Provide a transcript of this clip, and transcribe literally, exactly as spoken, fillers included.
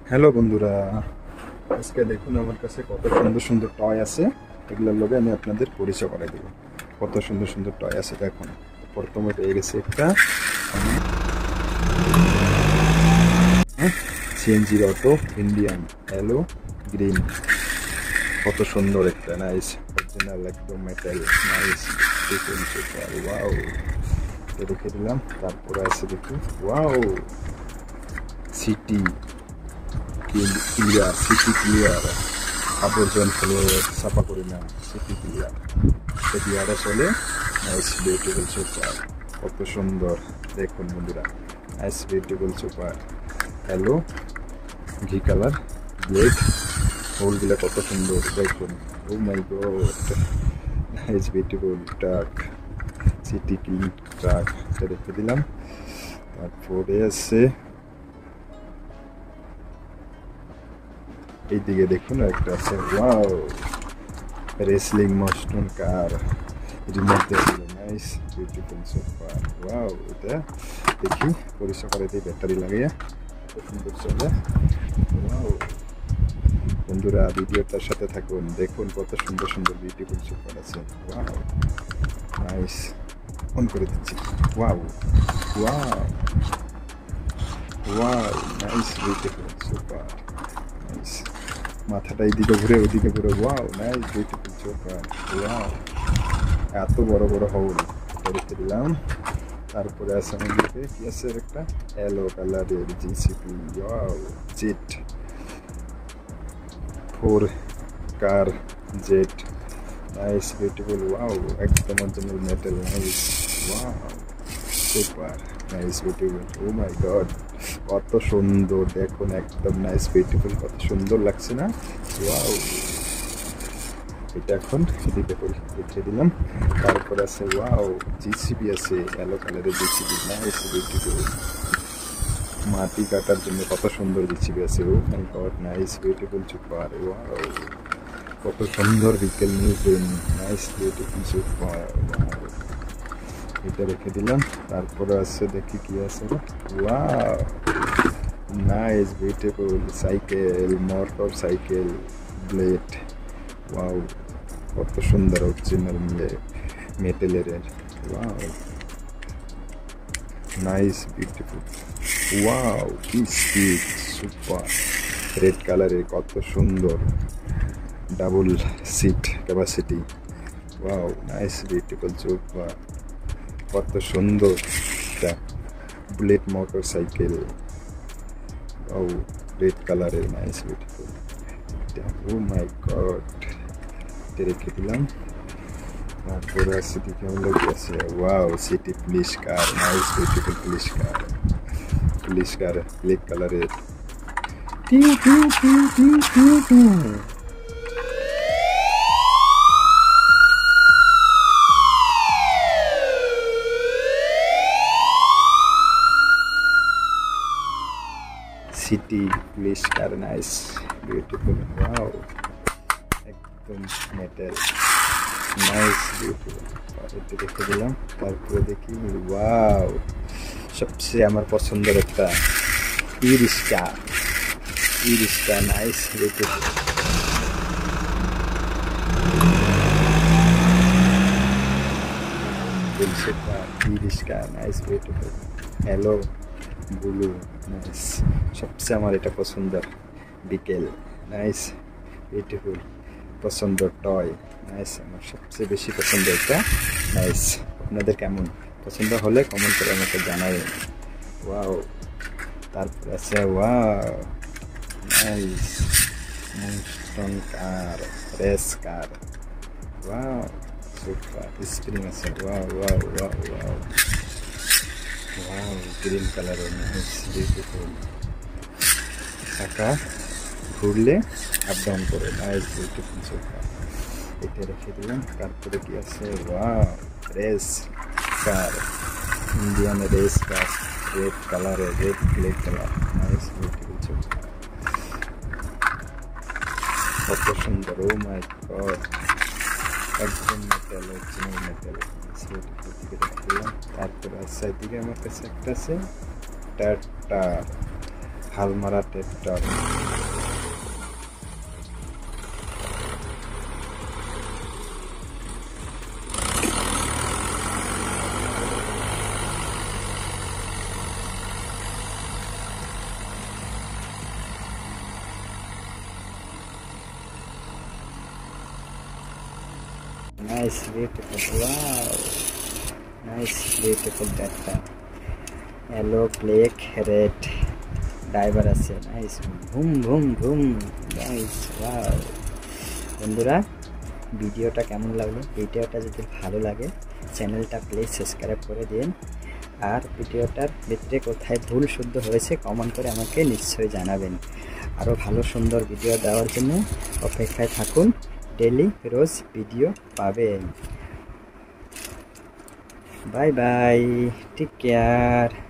Hello বন্ধুরা, আজকে দেখুন আমার কাছে কত সুন্দর সুন্দর টয় আছে। এগুলোর লগে আমি আপনাদের পরিচয় করাই দেব। কত সুন্দর সুন্দর টয় আছে দেখুন। প্রথমে পেয়ে গেছে একটা সিএনজির অটো ইন্ডিয়ান এলো গ্রিন। কত সুন্দর একটা নাইস অরিজিনাল একদম মেটাল নাইস। ওয়াও, রেখে দিলাম। তারপরে আছে দেখুন wow city clear, city clear, আবর্জনা ফেলে সাফা করি না, সিটি ক্লিয়ার। ক্লিয়ারে চলে নাইস বিউটিফুল সুপার। কত সুন্দর দেখুন বন্ধুরা, নাইস বিউটিফুল সুপার। হ্যালো ঘি কালার ব্লেড, হোলগুলো কত সুন্দর দেখুন। Oh my god, nice beautiful truck, city clean truck. এটা রেখে দিলাম। তারপরে আছে এইদিকে দেখুন একটা আছে wow wrestling monster car, remote দিয়ে নাইস বিউটিফুল সুপার। ওয়াও, এটা দেখি পরিষ্কার করে দিই ব্যাটারি লাগিয়ে কত সুন্দর চলে। ওয়াও বন্ধুরা, ভিডিওটার সাথে থাকুন, দেখুন কত সুন্দর সুন্দর বিউটিফুল সুপার আছে। ওয়াও নাইস, অন করে দিচ্ছি। Wow wow wow nice beautiful super. Nice, মাথাটা এইদিকে ঘুরে ওইদিকে ঘুরে। Wow nice beautiful super. Wow, এত বড় বড় হোল রেখে দিলাম। তারপরে আছে আমাদেরকে কি আছে একটা এলো কালারের JCB. Wow jet four car jet, nice beautiful. Wow একদম original metal nice. Wow super nice beautiful. Oh my god, কত সুন্দর দেখুন, একদম নাইস বিউটিফুল, কত সুন্দর লাগছে না? ওয়াও, এটা এখন এদিকে রেখে দিলাম। তারপর আছে ওয়াও জিসিবি আছে, কালো কালারের জিসিবি, নাইস বিউটিফুল। মাটি কাটার জন্য কত সুন্দর জিসিবি আছে। Oh my god, nice beautiful super. Wow, কত সুন্দর বিকেল নিউজেন, নাইস বিউটিফুল সুপার। এটা রেখে দিলাম। তারপরে আছে দেখি কি আছে। Wow nice beautiful cycle, motorcycle blade. Wow কত সুন্দর অরিজিনাল মেটেলের। Wow nice beautiful. ওয়াও কি স্পিড, সুপার রেড কালারের, কত সুন্দর double seat capacity. Wow nice beautiful super, কত সুন্দর একটা bullet motorcycle. Oh red কালারের, nice beautiful. Oh my god, রেখে দিলাম। তারপরে আছে দিকে হলো কি আছে। Wow city police car, nice beautiful police car. Police car black কালারের। টিউ টিউ টিউ টিউ টিউ টিউ। City police car, nice beautiful. Wow একদম মেটাল, নাইস বিউটিফুল। এটা রেখে দিলাম। তারপরে দেখি ওয়াও সবচেয়ে আমার পছন্দের একটা e rickshaw, e rickshaw nice beautiful. E rickshaw nice beautiful. Yellow blue nice, সবচেয়ে আমার এটা পছন্দের বিকেল, নাইস বিউটিফুল। পছন্দের টয় নাইস, আমার সবচেয়ে বেশি পছন্দ এটা নাইস। আপনাদের কেমন পছন্দ হলে কমেন্ট করে আমাকে জানাবেন। ওয়াও, তারপর আছে wow nice monster car, race car. Wow super, spring আছে। Wow wow wow wow wow green কালারের, নাইস বিউটিফুল। চাকা ঘুরলে আপ ডাউন করে, নাইস বিউটিফুল সুপার। এটা রেখে দিলাম। তারপরে কি আছে wow race car, Indian race car, red কালারের, red black colour, nice beautiful super. কত সুন্দর, ও মাই গড, একদম metal, original metal, nice beautiful. দিকে রেখে দিলাম। তারপরে আছে এদিকে আমার কাছে একটা আছে টাটা হালমারা tractor. Nice, beautiful. Wow. Nice, beautiful data. Yellow, black, red. Driver আছে. Nice. Boom, boom, boom. Nice. Wow. বন্ধুরা, ভিডিওটা কেমন লাগলো? ভিডিওটা যদি ভালো লাগে চ্যানেলটা প্লিজ সাবস্ক্রাইব করে দিন। আর ভিডিওটার ভিতরে কোথায় ভুল শুদ্ধ হয়েছে কমেন্ট করে আমাকে নিশ্চয়ই জানাবেন। আরও ভালো সুন্দর ভিডিও দেওয়ার জন্য অপেক্ষায় থাকুন। ডেলি রোজ ভিডিও পাবেন। Bye bye, take care.